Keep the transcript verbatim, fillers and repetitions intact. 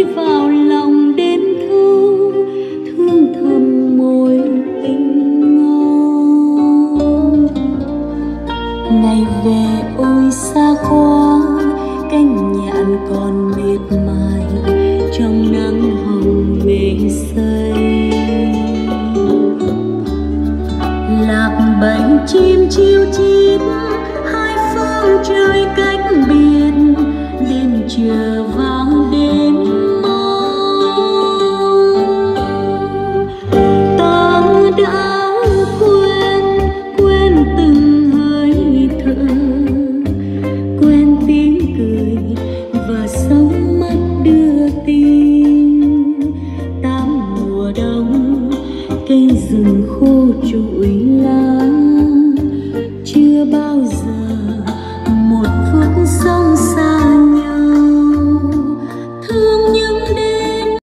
vào lòng đến thu, thương thầm môi tình ngon. Ngày về ôi xa quá, cánh nhạn còn mệt mài trong nắng hồng mê say. Lạc bánh chim chiêu chít, hai phương trời cách biệt, đêm chờ vang đêm mong. Ta đã quên, quên từng hơi thở, quên tiếng cười và sóng mắt đưa tin. Tám mùa đông cây rừng khô trụi lá, chưa bao giờ